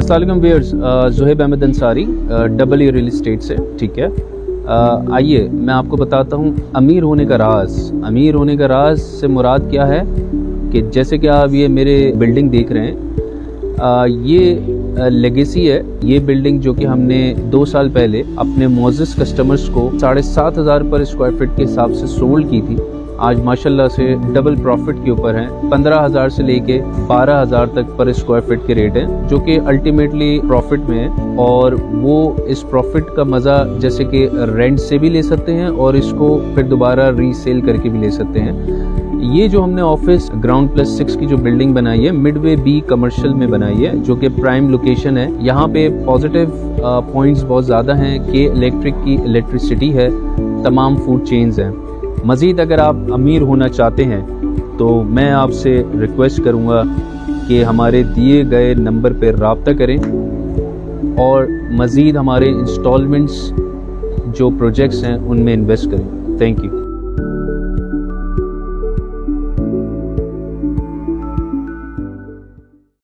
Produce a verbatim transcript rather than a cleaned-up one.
अस्सलाम viewers, Zuhaib Ahmad Ansari, double E real estate से। ठीक है, आइए मैं आपको बताता हूँ अमीर होने का राज। अमीर होने का राज से मुराद क्या है कि जैसे कि आप ये मेरे बिल्डिंग देख रहे हैं, आ, ये लेगेसी है। ये बिल्डिंग जो कि हमने दो साल पहले अपने मोअज़्ज़िज़ कस्टमर्स को साढ़े सात हज़ार पर स्क्वायर फीट के हिसाब से सोल्ड की थी। आज माशाल्लाह से डबल प्रॉफिट के ऊपर हैं। पंद्रह हज़ार से लेके बारह हज़ार तक पर स्क्वायर फीट के रेट हैं, जो कि अल्टीमेटली प्रॉफिट में है। और वो इस प्रॉफिट का मज़ा जैसे कि रेंट से भी ले सकते हैं और इसको फिर दोबारा रीसेल करके भी ले सकते हैं। ये जो हमने ऑफिस ग्राउंड प्लस सिक्स की जो बिल्डिंग बनाई है, मिडवे बी कमर्शियल में बनाई है, जो कि प्राइम लोकेशन है। यहाँ पे पॉजिटिव पॉइंट्स बहुत ज़्यादा हैं कि इलेक्ट्रिक की इलेक्ट्रिसिटी है, तमाम फूड चेन्स हैं। मज़ीद अगर आप अमीर होना चाहते हैं तो मैं आपसे रिक्वेस्ट करूँगा कि हमारे दिए गए नंबर पर रब्ता करें और मज़ीद हमारे इंस्टॉलमेंट्स जो प्रोजेक्ट्स हैं उनमें इन्वेस्ट करें। Thank you.